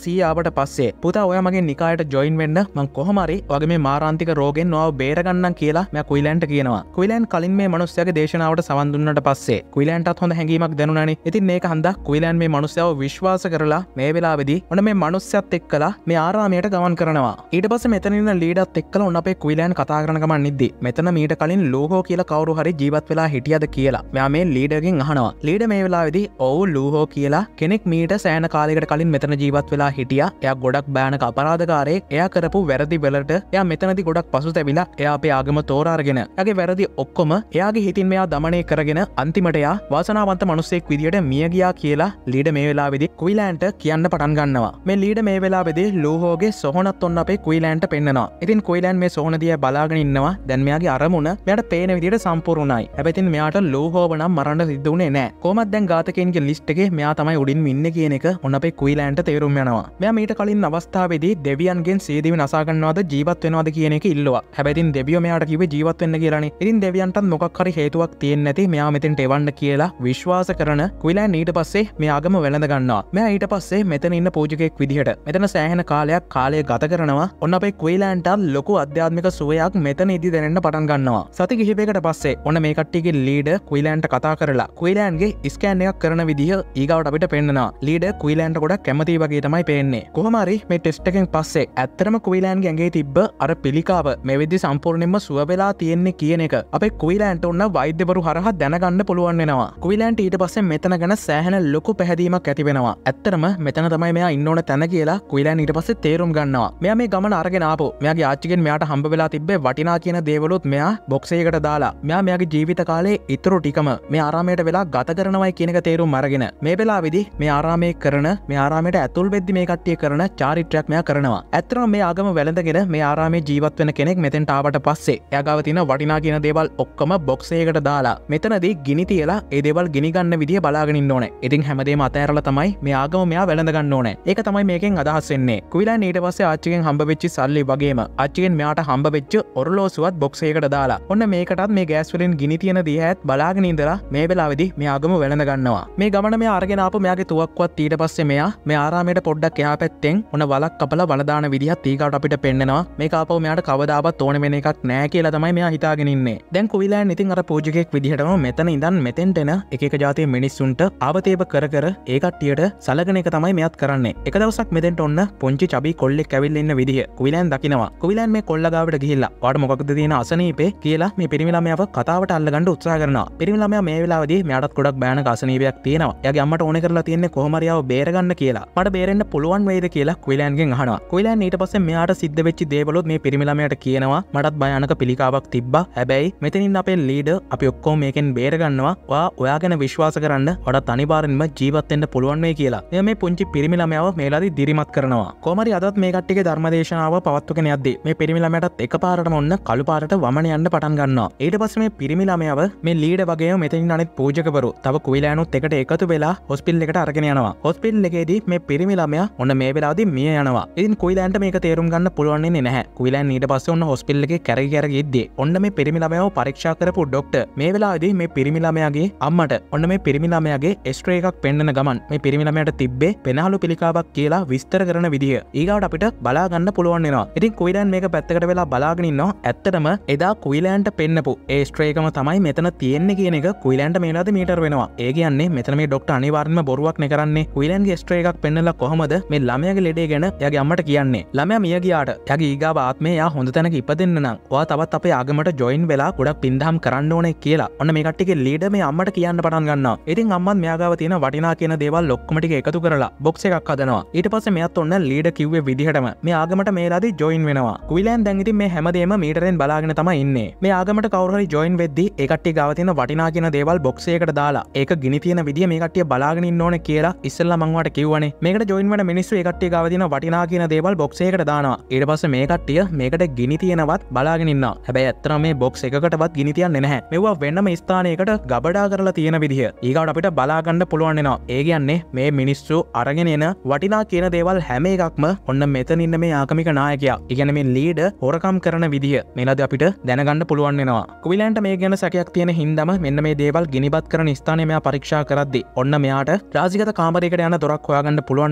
සීය ආවට පස්සේ පුතා ඔයා මගේ නිකායට ජොයින් වෙන්න මං කොහොම හරි වගේ මේ මාරාන්තික රෝගෙන් නොව බේරගන්නම් කියලා මෙයා කුයිලෑන්ට කියනවා. කුයිලෑන් කලින් මේ මිනිස්සයාගේ දේශනාවට සවන් දුන්නට පස්සේ කුයිලෑන්ටත් හොඳ හැඟීමක් දැනුණානේ. ඉතින් මේක හන්දා කුයිලෑන් මේ මිනිස්සයාව විශ්වාස කරලා මේ වෙලාවේදී ඔන්න මේ මිනිස්සයත් එක්කලා මේ ආරාමයට ගමන් කරනවා. ඊට පස්සේ මෙතන ඉන්න ලීඩර්ත් එක්කලා ඔන්න අපේ කුයිලෑන් කතා කරන ගමන් ඉද්දි මෙතන මීට කලින් ලූහෝ කියලා කවුරු හරි ජීවත් වෙලා හිටියද කියලා මෙයා මේ ලීඩර්ගෙන් අහනවා. ලීඩර් මේ වෙලාවේදී ඔව් ලූහෝ කියලා කෙනෙක් මීට සෑහෙන කාලයකට කලින් මෙතන ජීවත් වෙලා හිටියා. එයා ගොඩක් භයානක අපරාධකාරයෙක්. එයා කරපු වැරදි වලට එයා මෙතනදී ගොඩක් පසුතැවිලා එයා අපේ ආගම තෝරා අරගෙන එයාගේ වැරදි ඔක්කොම එයාගේ හිතින් මෙයා දමනය කරගෙන අන්තිමට එයා වාසනාවන්ත මිනිසෙක් විදියට මිය ගියා කියලා ලීඩර් මේ වෙලාවේදී කුයිලෑන්ට කියන්න පටන් ගන්නවා. මේ ලීඩර් මේ වෙලාවේදී ලූහෝගේ සොහනත් ඔන්න අපේ කුයිලෑන්ට පෙන්නනවා. ඉතින් කුයිලෑන් මේ සොහන දිහා බලාගෙන ඉන්නවා. දැන් මෙයාගේ අරමුණ මෙයාට පේන විදියට සම්පූර්ණයි. හැබැයි ඉතින් මෙයාට ලූහෝව නම් මරන්න සිද්ධ වුණේ නැහැ. කොහොමද දැන් ඝාතකයන්ගේ ලිස්ට් එකේ මෙයා තමයි උඩින්ම ඉන්නේ කියන එක ඔන්න අපේ කුයිලෑන්ට තේරුම් යනවා. මෙයා මීට කලින් අවස්ථාවේදී දෙවියන්ගෙන් සීදීව නසා ගන්නවද ජීවත් වෙනවද කියන එක ඉල්ලුවා. හැබැයි ඉතින් දෙවියෝ මෙයාට කිව්වේ ජීවත් වෙන්න කියලානේ. ඉතින් දෙවියන්ටත් මොකක් හරි හේතුවක් තියෙන්නේ නැති මෙයා මෙතෙන්ට එවන්න කියලා විශ්වාස කරන කුයිලෑන් ඊට පස්සේ මේ ආගම වැළඳ ගන්නවා. මෙයා ඊට පස්සේ මෙතන ඉන්න පූජකෙක් විදිහට මෙතන සෑහෙන කාලයක් කාලය ගත කරනවා. ඔන්න අපේ කුයිලෑන්ට ලොකු අධ්‍යාත්මික සුවයක් මෙතන ඉදි දැනෙන්න පටන් ගන්නවා. සති කිහිපයකට පස්සේ ඔන්න මේ කට්ටියගේ ලීඩර් කුයිලෑන්ට කතා කරලා කුයිලෑන්ගේ ස්කෑන් එකක් කරන විදිහ ඊගාවට අපිට පෙන්නනවා. ලීඩර් කුයිලෑන්ට ගොඩක් කැමති වගේ තමයි පේන්නේ. කොහොම හරි මේ ටෙස්ට් එකෙන් පස්සේ ඇත්තටම කුයිලෑන්ගේ ඇඟේ තිබ්බ අර පිළිකාව මේ වෙද්දි සම්පූර්ණයෙන්ම සුව වෙලා තියෙන්නේ කියන එක අපේ කුයිලෑන්ට උන්න වෛද්‍යවරු හරහා දැනගන්න පුළුවන් වෙනවා. කුයිලෑන්ට ඊට පස්සේ මෙතන ගැන සෑහෙන ලොකු පැහැදීමක් ඇති වෙනවා. ඇත්තටම මෙතන තමයි මෙයා ඉන්න ඕන තැන කියලා කුයිලෑන් ඊට පස්සේ තේරුම් ගන්නවා. මෙයා මේ ගමන අරගෙන ආපු මෙයාගේ ආච්චිගෙන් මෙයාට හම්බ වෙලා තිබ්බේ වටිනා කියන දේවලුත් මෙයා බොක්ස් එකකට දාලා මෙයා මෙයාගේ ජීවිත කාලේ ඉතුරු ටිකම මේ ආරාමයට වෙලා ගත කරනවයි කියන එක තේරුම් අරගෙන මේ වෙලාවේදී මේ ආරාමයේ කරන මේ ආරාමයට ඇතුල් වෙද්දි මේ කට්ටිය කරන චාරිත්‍රාක් මෙයා කරනවා. ඇත්තටම මේ ආගම වැළඳගෙන මේ ආරාමයේ ජීවත් වෙන කෙනෙක් මෙතෙන්ට ආවට පස්සේ එයා ගාව තියෙන වටිනා කියන දේවල් ඔක්කොම බොක්ස් එකකට දාලා මෙතනදී ගිනි තියලා ඒ දේවල් ගිනි ගන්න විදිය බලාගෙන ඉන්න ඕනේ. ඉතින් හැමදේම අතෑරලා තමයි මේ ආගම මෙයා වැළඳ ගන්න ඕනේ. ඒක තමයි මේකෙන් අදහස් වෙන්නේ. කුයිලෑන් ඊට පස්සේ ආච්චිගෙන් හම්බ වෙච්ච සල්ලි වගේම ආච්චිගෙන් මෙයාට හම්බ වෙච්ච ඔරලෝසුවත් බොක්ස් එකකට දාලා ඔන්න මේකටත් මේ ගෑස් වලින් ගිනි තියන දිහාත් බලාගෙන ඉඳලා මේ වෙලාවේදී මේ ආගම වැළඳ ගන්නවා. මේ ගමන මෙයා අරගෙන ආපු මෙයාගේ තුවක්කුවත් ඊට පස්සේ මෙයා මේ ආරාමයට පොඩ්ඩක් එහා පැත්තෙන් ඔන්න වලක් කපලා වල දාන විදිහත් ඊගාවට අපිට පෙන්නනවා. මේක ආපහු මෙයාට කවදාවත් ඕන වෙන එකක් නෑ කියලා තමයි මෙයා හිතාගෙන ඉන්නේ. දැන් කුයිලෑන් ඉතින් අර පූජකෙක් විදිහටම මෙතන ඉඳන් මෙතෙන්ට එන එක එක ජාතියේ මිනිස්සුන්ට ආවතේව කර කර ඒ කට්ටියට සලකන එක තමයි මෙයාත් කරන්නේ. එක දවසක් මෙතෙන්ට ඔන්න පුංචි චබි කොල්ලෙක් ඇවිල්ලා ඉන්න විදිහ කුයිලෑන් දකිනවා. කුයිලෑන් මේ කොල්ලා ගාවට ගිහිල්ලා "ඔයාට මොකක්ද තියෙන අසනීපේ?" කියලා මේ පිරිමි ළමයාව කතාවට අල්ලගන්න උත්සාහ කරනවා. පිරිමි ළමයා මේ වෙලාවේදී මෙයාටත් ගොඩක් භයානක අසනීපයක් තියෙනවා. එයාගේ අම්මට ඕනේ කරලා තියෙන්නේ කොහොම හරි ආව බේරගන්න කියලා. "මට බේරෙන්න පුළුවන් වේද?" කියලා කුයිලෑන්ගෙන් අහනවා. කුයිලෑන් ඊට පස්සේ මෙයාට සිද්ධ වෙච්ච දේවලුත් මේ පිරිමි ළමයාට කියනවා. "මටත් භයානක පිළිකාවක් තිබ්බා. හැබැයි මෙතනින් අපේ ලීඩර් අපි ඔක්කොම මේකෙන් බේරගන්නවා. ඔයා ඔයා ගැන විශ්වාස කරන්න. ඔයාට අනිවාර්යෙන්ම ජීවත් වෙන්න පුළුවන් වෙයි" කියලා. එයා මේ පුංචි පිරිමි ළමයාව මේලාදී දිරිමත් කරනවා. කොහොම හරි අදත් මේ කට්ටියගේ ධර්මදේශනාව පවත්වගෙන යද්දී මේ පිරිමි ළමයාටත් එකපාරටම ඔන්න කළු පාරට වමන යන්න පටන් ගන්නවා. ඊට පස්සේ මේ පිරිමි ළමයාව මේ ලීඩර් වගේම මෙතනින් අනිත් පූජකවරු තව කුයිලෑනුත් එකට එකතු වෙලා හොස්පිටල් එකට අරගෙන යනවා. හොස්පිටල් එකේදී මේ පිරිමි ළමයා ඔන්න මේ වෙලාවදී මිය යනවා. ඉතින් කුයිලෑන්ට මේක තේරුම් ගන්න පුළුවන් වෙන්නේ නැහැ. කුයිලෑන් ඊට පස්සේ ඔන්න හොස්පිටල් එකේ කැරකි කැරකි ඉද්දී ඔන්න මේ පිරිමි ළමයාව පරීක්ෂා කරපු ડોක්ටර් මේ වෙලාවේදී මේ පිරිමි ළමයාගේ අම්මට ඔන්න මේ පිරිමි ළමයාගේ එක්ස්රේ එකක් පෙන්නන ගමන් මේ පිරිමි ළමයාට තිබ්බේ පෙනහළු පිළිකාවක් කියලා විස්තර කරන විදිය ඊගාවට අපිට බලා ගන්න පුළුවන් වෙනවා. ඉතින් කුයිලෑන් මේක පැත්තකට වෙලා බලාගෙන ඉන්නවා. ඇත්තටම එදා කුයිලෑන්ට පෙන්නපු ඒ එක්ස්රේ එකම තමයි මෙතන තියෙන්නේ කියන එක කුයිලෑන්ට මේලාද මීටර් වෙනවා. ඒ කියන්නේ මෙතන මේ ડોක්ටර් අනිවාර්යෙන්ම බොරුවක් නේ කරන්නේ. කුයිලෑන්ගේ එක්ස්රේ එකක් පෙන්නලා කොහමද මේ ළමයාගේ ලෙඩේ ගැන එයාගේ අම්මට කියන්නේ. ළමයා මිය ගියාට එයාගේ ඊගාව ආත්මේ එයා හොඳ තැනක ඉපදෙන්න නම් ඔයා තවත් අපේ ආගමට ජොයින් වෙලා ගොඩක් පින්දහම් කරන්න ඕනේ කියලා ඔන්න මේ කට්ටියගේ ලීඩර් මේ අම්මට කියන්න පටන් ගන්නවා. ඉතින් අම්මත් මෙයා ගාව තියෙන වටිනා කියන දේවල් ඔක්කොම ටික එකතු කරලා බොක්ස් එකක් හදනවා. ඊට පස්සේ මෙයාත් ඔන්න ලීඩර් කිව්වේ විදිහටම මේ ආගමට මේලාදී ජොයින් වෙනවා. කුයිලෑන් දැන් ඉතින් මේ හැමදේම මීටරෙන් බලාගෙන තමයි ඉන්නේ. මේ ආගමට කවුරු හරි ජොයින් වෙද්දී ඒ කට්ටිය ගාව තියෙන වටිනා කියන දේවල් බොක්ස් එකකට දාලා ඒක ගිනි තියෙන විදිය මේ කට්ටිය බලාගෙන ඉන්න ඕනේ කියලා ඉස්සෙල්ලා මං වාට කිව්වනේ. මේකට ජොයින් වෙන මිනිස්සු ඒ කට්ටිය ගාව තියෙන වටිනා කියන දේවල් බොක්ස් එකකට දානවා. ඊට පස්සේ මේ කට්ටිය මේකට ගිනි තියෙනවත් බලාගෙන ඉන්නවා. හැබැයි ඇත්තටම මේ බොක්ස් එකකටවත් ගිනි තියන්නේ නැහැ. මෙවුවා වෙනම ස්ථානයකට ගබඩා කරලා තියෙන විදිය. ඊගාවට අපිට බලා ගන්න පුළුවන් වෙනවා. ඒ කියන්නේ මේ මිනිස්සු අරගෙන එන වටිනා කියන දේවල් හැම එකක්ම ඔන්න මෙතන ඉන්න මේ ආගමික නායකයා. ඒ කියන්නේ මේ ලීඩර් හොරකම් කරන විදිය මේලාදී අපිට දැනගන්න පුළුවන් වෙනවා. කුයිලෑන්ට මේ ගැන සැකයක් තියෙන හින්දාම මෙන්න මේ දේවල් ගිනිපත් කරන ස්ථානය මෙයා පරීක්ෂා කරද්දී ඔන්න මෙයාට රාජිගත කාමරයකට යන දොරක් හොයාගන්න පුළුවන් වෙනවා. මේ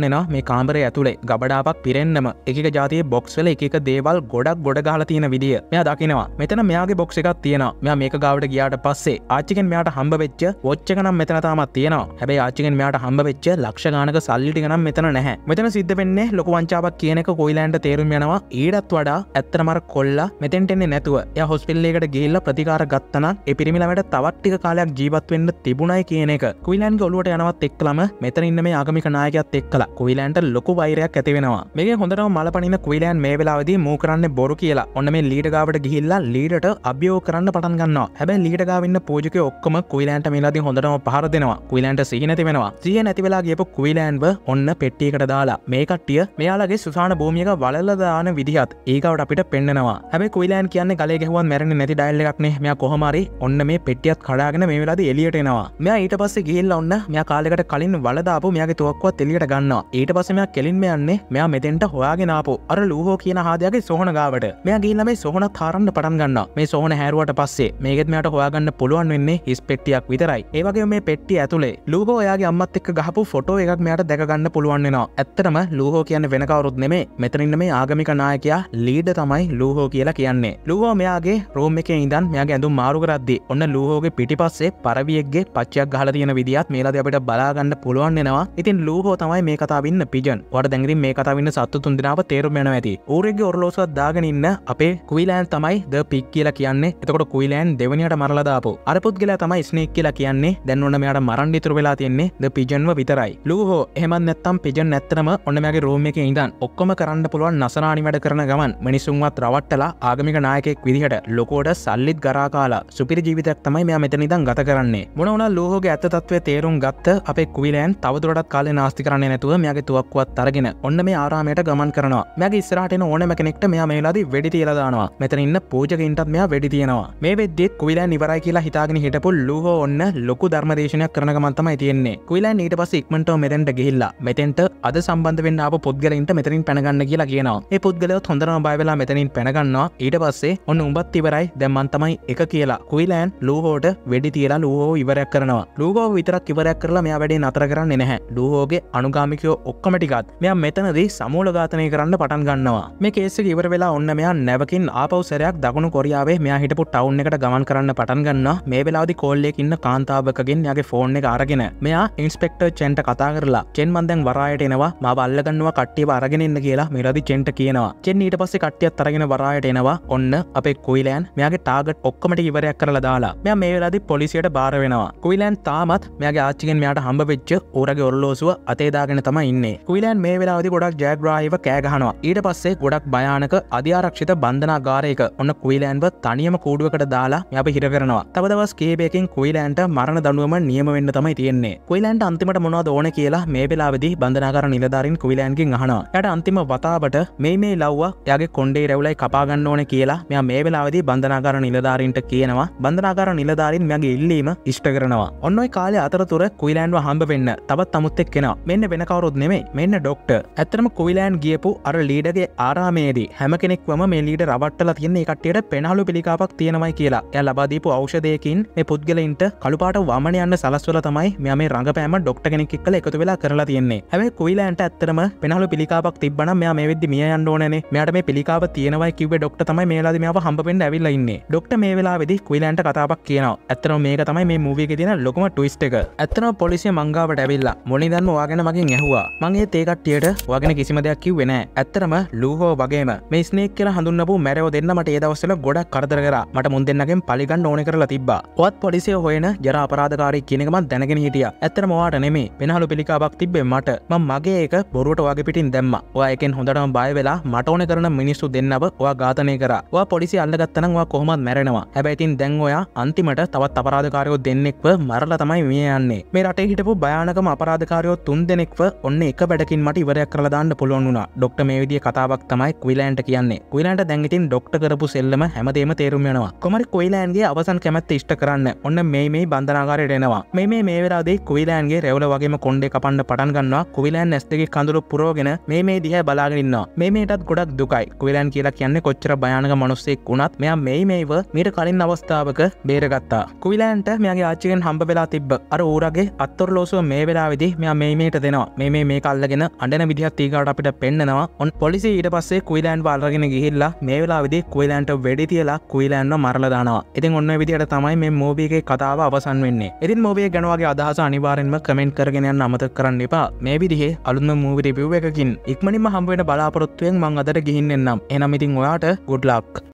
කාමරේ ඇතුලේ ගබඩාවක් පිරෙන්නම එක එක જાතියේ බොක්ස් වල එක එක දේවල් ගොඩක් ගොඩ ගහලා තියෙන විදිය මෙයා දකිනවා. මෙතන මෙයාගේ බොක්ස් එකක් තියෙනවා. මෙයා මේක ගාවට ගියාට පස්සේ ආච්චිගෙන් මෙයාට හම්බ වෙච්ච වොච් එක නම් මෙතන තාමත් තියෙනවා. හැබැයි ආච්චිගෙන් මෙයාට හම්බ වෙච්ච ලක්ෂ ගානක සල්ලි ටික නම් මෙතන නැහැ. මෙතන සිද්ධ වෙන්නේ ලොකු වංචාවක් කියන එක කොයිලෑන්ඩ් තේරුම් යනවා. ඊටත් වඩා ඇත්තටම අර කොල්ලා මෙතෙන්ට එන්නේ නැතුව එයා හොස්පිටල් එකකට ගිහිල්ලා ප්‍රතිකාර ගත්තා නම් ඒ පිරිමි ළමයට තවත් ටික කාලයක් ජීවත් වෙන්න තිබුණයි කියන එක කොයිලෑන්ඩ්ගේ ඔළුවට යනවත් එක්කලම මෙතන ඉන්න මේ ආගමික නායකයාත් එක්කලා කොයිලෑන්ඩ්ට ලොකු වෛරයක් ඇති වෙනවා. මේකෙන් හොඳටම මලපනින කොයිලෑන්ඩ් මේ වෙලාවේදී මූ කරන්නේ බොරු කියලා. ඔන්න මේ ලීඩර් ගාවට ගිහිල්ලා ලීඩර්ට අභියෝග කරන්න පටන් ගන්නවා. හැබැයි ලීඩර් ගාව ඉන්න පූජකයෝ ඔක්කොම කොයිලෑන්ඩ්ට මේලාදී හොඳටම පහර දෙනවා. කොයිලෑන්ඩ්ට සිහි නැති වෙනවා. සිහිය නැති වෙලා ගියපු කොයිලෑන්ඩ්ව ඔන්න පෙට්ටියකට දාලා මේ කට්ටිය මෙයාලගේ සුසාන භූමියක වලල්ලා දාන විදිහත් ඒකට අපිට පෙන්නනවා. හැබැයි කොයිලෑන්ඩ් කියන්නේ ගලේ ගැහුවත් මැරෙන්නේ නැති ඩයල් එකක් නේ. මෙයා කොහොම හරි ඔන්න මේ පෙට්ටියත් කඩාගෙන මේ වෙලාවේදී එළියට එනවා. මෙයා ඊට පස්සේ ගිහිල්ලා ඔන්න මෙයා කාලයකට කලින් වල දාපු මෙයාගේ තුවක්කුවත් එළියට ගන්නවා. ඊට පස්සේ මෙයා කෙලින්ම යන්නේ මෙයා මෙතෙන්ට හොයාගෙන ආපු අර ලූහෝ කියන හාදයාගේ සොහන ගාවට. මෙයා ගිහිල්ලා මේ සොහනත් හරන්න පටන් ගන්නවා. මේ සොහන හැරුවට පස්සේ මේකෙත් මෙයාට හොයාගන්න පුළුවන් වෙන්නේ හිස් පෙට්ටියක් විතරයි. ඒ වගේම මේ පෙට්ටිය ඇතුලේ ලූහෝ එයාගේ අම්මත් එක්ක ගහපු ෆොටෝ එකක් මෙයාට දැක ගන්න පුළුවන් වෙනවා. ඇත්තටම ලූහෝ කියන්නේ වෙන කවුරුත් නෙමෙයි. මෙතන ඉන්න මේ ආගමික නායකයා ලීඩර් තමයි ලූහෝ කියලා කියන්නේ. ලූහෝ මෙයාගේ රූම් එකේ ඉඳන් මෙයාගේ ඇඳුම් මාරු කරද්දී ඔන්න ලූහෝගේ පිටිපස්සේ පරවියෙක්ගේ පච්චයක් ගහලා තියෙන විදියත් මේලාදී අපිට බලා ගන්න පුළුවන් වෙනවා. ඉතින් ලූහෝ තමයි මේ කතාවේ ඉන්න පිජන්. ඔයාලට දැන් ඉතින් මේ කතාවේ ඉන්න සත්තු තුන් දෙනාව තේරුම් යනවා ඇති. ඌරෙක්ගේ ඔරලෝසුවක් දාගෙන ඉන්න අපේ කුයිලෑන්ඩ් තමයි ද පිග් කියලා කියන්නේ. එතකොට කුයිලෑන්ඩ් දෙවෙනියට මරලා දාපු අර පුද්ගලයා තමයි ස්නේක් කියලා කියන්නේ. දැන් ඔන්න මෙයාට මරන්න ඉතුරු වෙලා තියෙන්නේ ද පිජන්ව විතරයි. ලූහෝ එහෙමත් නැත්තම් පිජන් නැත්තරම ඔන්න මෙයාගේ රූම් එකේ ඉඳන් ඔක්කොම කරන්න පුළුවන් නසනානි වැඩ කරන ගමන් මිනිසුන්වත් රවට්ටලා ආගමික නායකයෙක් විදිහට ලොකෝට සල්ලිත් ගරා කාලා සුපිරි ජීවිතයක් තමයි මෙයා මෙතන ඉඳන් ගත කරන්නේ. මොන වුණා ලූහෝගේ ඇත්ත තත්ත්වය තේරුම් ගත්ත අපේ කුයිලෑන්ඩ් තවදුරටත් කාලේ නාස්ති කරන්නේ නැතුව මෙයාගේ තුවක්කුවත් අරගෙන ඔන්න මේ ආරාමයට ගමන් කරනවා. මෙයාගේ ඉස්සරහට එන ඕනෑම කෙනෙක්ට මෙයා මේ වෙලාවේදී වෙඩි තියලා දානවා. මෙතන ඉන්න පූජකින්ටත් මෙයා වෙඩි තියනවා. මේ වෙද්දිත් කුයිලෑන්ඩ් ඉවරයි කියලා හිතාගෙන හිටපු ලූහෝ ඔන්න ලොකු ධර්මදේශනයක් කරන ගමන් තමයි තියෙන්නේ. කුයිලෑන්ඩ් ඊට පස්සේ ඉක්මනටම මෙතෙන්ට ගිහිල්ලා මෙතෙන්ට අද සම්බන්ධ වෙන්න ආපු පුද්ගලයින්ට මෙතනින් පැන ගන්න කියලා කියනවා. මේ පුද්ගලයොත් හොඳටම බය වෙලා මෙතනින් පැන ගන්නවා. ඊට පස්සේ ඔන්න උඹත් ඉවරයි දැන් මං තමයි එක කියලා කුයිලෑන්ඩ් ලූහෝට වෙඩි තියලා ලූහෝ ඉවරයක් කරනවා. ලූහෝ විතරක් ඉවරයක් කරලා මෙයා වැඩේ නතර කරන්නේ නැහැ. ලූහෝගේ අනුගාමිකයෝ ඔක්කොම ටිකත් මෙයා මෙතනදී සමූල ඝාතනය කරන්න පටන් ගන්නවා. මේ කේස් එක ඉවර වෙලා ඔන්න මෙයා නැවකින් ආපහු සැරයක් දකුණු කොරියාවේ මෙයා හිටපු ටවුන් එකට ගමන් කරන්න පටන් ගන්නවා. මේ වෙලාවේදී කෝල් එකක ඉන්න කාන්තාවකගෙන් එයාගේ ෆෝන් එක අරගෙන මෙයා ඉන්ස්පෙක්ටර් චෙන්ට කතා කරලා චෙන් මන් දැන් වරායට එනවා මාව අල්ලගන්නවා කට්ටියව අරගෙන ඉන්න කියලා මේ වෙලාවේදී චෙන්ට කියනවා. චෙන් ඊට පස්සේ කට්ටියත් අරගෙන වරායට එනවා. ඔන්න අපේ කුයිලෑන්ඩ් මෙයාගේ ටාගට් ඔක්කොම ටික ඉවරයක් කරලා දාලා මෙයා මේ වෙලාවේදී පොලිසියට බාර වෙනවා. කුයිලෑන්ඩ් තාමත් මෙයාගේ ආච්චිගෙන් මෙයාට හම්බ වෙච්ච ඌරගේ ඔරලෝසුව අතේ දාගෙන තමයි ඉන්නේ. කුයිලෑන්ඩ් මේ වෙලාවේදී ගොඩක් ජයග්‍රාහීව කෑ ගහනවා. ඊට පස්සේ ගොඩක් භයානක අධිආරක්ෂිත බන්ධනාගාරයක ඔන්න කුයිලෑන්ඩ්ව තනියම කූඩුවකට දාලා මෙයාව හිර කරනවා. තව දවස් කිහිපයකින් කුයිලෑන්ඩ්ට මරණ දඬුවම නියම වෙන්න තමයි තියෙන්නේ. කුයිලෑන්ඩ් අන්තිමට මොනවද ඕන කියලා මේ වෙලාවේදී බන්ධනාගාර නිලධාරීන් කුයිලෑන්ඩ්ගෙන් අහනවා. එයාට අන්තිම වතාවට මේ මේ ලව්වා එයාගේ කොණ්ඩේ රැවුලයි කපා ගන්න ඕනේ කියලා මෙයා මේ වෙලාවේදී බන්ධනාගාර නිලධාරීන්ට කියනවා. බන්ධනාගාර නිලධාරීන් මෙයාගේ ඉල්ලීම ඉෂ්ට කරනවා. ඔන්න ඔය කාලේ අතරතුර කුයිලෑන්ඩ්ව හම්බ වෙන්න තවත් අමුත් එක්කෙනා. මෙන්න වෙන කවුරුත් නෙමෙයි. මෙන්න ડોක්ටර්. ඇත්තටම කුයිලෑන්ඩ් ගියපු අර ලීඩර්ගේ ආරාමයේදී හැම කෙනෙක්වම මේ ලීඩර් රවට්ටලා තියෙන ඒ කට්ටියට පෙනහළු පිළිකාවක් තියෙනවයි කියලා. එයා ලබා දීපු ඖෂධයකින් මේ පුද්ගලයින්ට කළු පාට වමන යන්න සලස්වලා තමයි මෙයා මේ රංගපෑම ડોක්ටර් කෙනෙක් එක්කලා එකතු වෙලා කරලා තියෙන්නේ. හැබැයි කුයිලෑන්ඩ්ට ඇත්තටම පෙනහළු පිළිකාවක් තිබ්බනම් මෙයා මේ වෙද්දි මිය යන්න ඕනේනේ. මෙයාට මේ පිළිකාව තියෙනවයි කිව්වේ ડોක්ටර් තමයි මේ වෙලාවේදී මෙයාව හම්බ වෙන්න ඇවිල්ලා ඉන්නේ. ડોක්ටර් මේ වෙලාවේදී කුයිලෑන්ඩ්ට කතාවක් කියනවා. ඇත්තටම මේක තමයි මේ මූවි එකේ තියෙන ලොකුම ට්විස්ට් එක. ඇත්තටම පොලිසිය මංගාවට ඇවිල්ලා මොනිදන්ම ඔයාගෙන මගෙන් ඇහුවා. මං ඒ තේ කට්ටියට ඔයාගෙන කිසිම දෙයක් කිව්වේ නෑ. ඇත්තටම ලූහෝ වගේම මේ ස්නේක් කියලා හඳුන්වපු මැරයෝ දෙන්න මට ඒ දවස්වල ගොඩක් කරදර කරා. මට මුන් දෙන්නගෙන් පලි ගන්න ඕනේ කරලා තිබ්බා. ඔයත් පොලිසිය හොයන ජරා අපරාධකාරී කියන එක මං දැනගෙන හිටියා. ඇත්තටම ඔයාට නෙමෙයි. පෙනහළු පිළිකාවක් තිබ්බේ මට. මං මගේ එක බොරුවට ඔයාගේ පිටින් දැම්මා. ඔයා එකෙන් හොඳටම බය වෙලා මට ඕනේ කරන මිනිස්සු දෙන්නව ඔයා ඝාතනය කරා. ඔයා පොලිසිය අල්ලගත්තා නම් ඔයා කොහොමවත් මැරෙනවා. හැබැයි ඉතින් දැන් ඔයා අන්තිමට තවත් අපරාධකාරයෝ දෙන්නෙක්ව මරලා තමයි මිය යන්නේ. මේ රටේ හිටපු භයානකම අපරාධකාරයෝ තුන් දෙනෙක්ව ඔන්න එක බඩකින් මට ඉවරයක් කරලා දාන්න පුළුවන් වුණා. ડોක්ටර් මේ විදිහේ කතාවක් තමයි කුයිලෑන්ඩ්ට කියන්නේ. කුයිලෑන්ඩ් දැන් ඉතින් ડોක්ටර් කරපු සෙල්ලම හැමදේම තේරුම් යනවා. කොහමරි කුයිලෑන්ඩ්ගේ අවසන් කැමැත්ත ඉෂ්ට කරන්න ඔන්න මේ මේ බන්ධනාගාරයට එනවා. මේ මේ මේ වෙලාවේදී කුයිලෑන්ඩ්ගේ රැවුල වගේම කොණ්ඩේ කපන්න පටන් ගන්නවා. කුයිලෑන්ඩ් ඇස් දෙකේ කඳුළු පුරවගෙන මේ මේ දිහා බලාගෙන ඉන්නවා. මේ මේටත් ගොඩක් දුකයි. කුයිලෑන්ඩ් කියලා කියන්නේ කොච්චර භයානක මිනිස්සෙක් වුණත් මෙයා මේ මේව මීට කලින් අවස්ථාවක බේරගත්තා. කුයිලෑන්ඩ්ට මෙයාගේ ආච්චිගෙන් හම්බ වෙලා තිබ්බ අර ඌරගේ අත්ොරලෝසුව මේ වෙලාවේදී මෙයා මේ මේට දෙනවා. මේ මේ මේක අල්ලගෙන අඬන විදිහත් ඊගාට අපිට පෙන්නනවා. ඔන් පොලිසිය ඊට පස්සේ කුයිලෑන්ඩ්ව අල්ලගෙන ගිහිල්ලා මේ වෙලාවේදී කුයිලෑන්ඩ්ට වෙඩි තියලා කුයිලෑන්ඩ්ව මරලා දානවා. ඉතින් ඔන්න ඔය විදිහට තමයි මේ මූවි එකේ කතාව අවසන් වෙන්නේ. ඉතින් මූවි එක ගැන වගේ අදහස අනිවාර්යෙන්ම කමෙන්ට් කරගෙන යන්න අමතක කරන්න එපා. මේ විදිහේ අලුත්ම මූවි රිවිව් එකකින් ඉක්මනින්ම හම්බ වෙන බලාපොරොත්තුවෙන් මම අදට ගිහින් එන්නම්. එහෙනම් ඉතින් ඔයාට good luck.